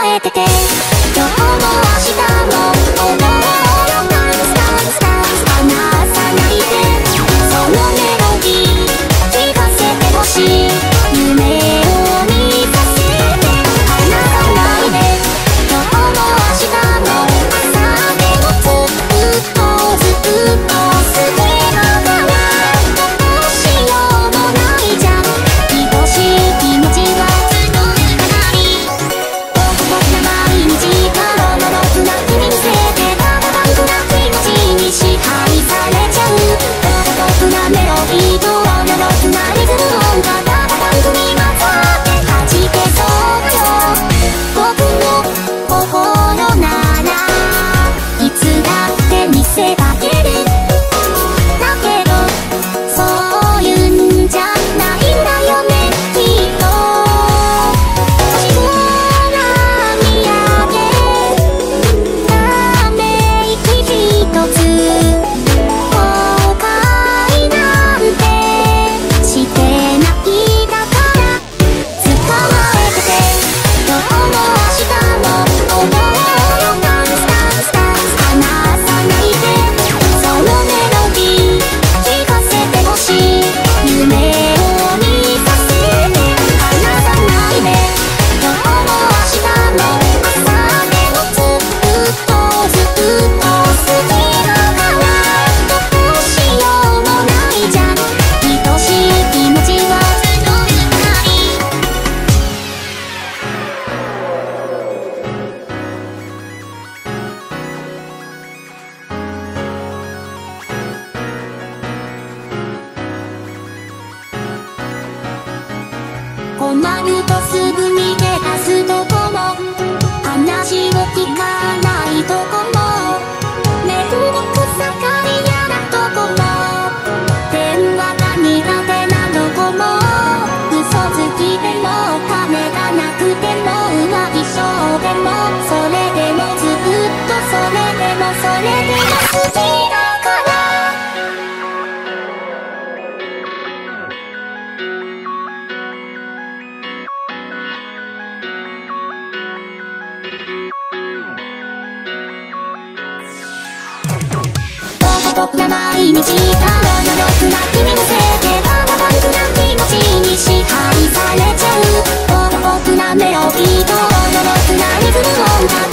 えてて、今日も明日も思うよダンスダンスダンス離さないで、そのメロディー聞かせてほしい、夢を見させて離さないで、今日も明日も朝でもずっと好きだから、どうしようもないじゃん、愛しい気持ちは募るかなり、僕な毎日からのろくな君にせてただバンクな気持ちに支配されちゃう、僕なメロディーとのろくなリズム音がただバンクに混ざって弾けそうだよ、僕の心ならいつだって見せかける、だけどそういうんじゃないんだよねきっと、星空見上げため息ひとつ、後悔なんてしてないだから捕まえてて、今日も明日も思うよダンスダンスダンス離さないで、そのメロディー聞かせてほしい、夢を見させて離さないで、今日も明日も朝でもずっと好きだから、どうしようもないじゃん、愛しい気持ちは募るかなり。困るとすぐに手出すとこも、話を聞かないとこも、めんどくさがり屋なとこも、電話が苦手なとこも、嘘つきでも金がなくても浮気性でも、それでもずっとそれでも好きだから、僕な毎日からのろくな君のせいでただバンクな気持ちに支配されちゃう、僕なメロディーとのろくなリズム音が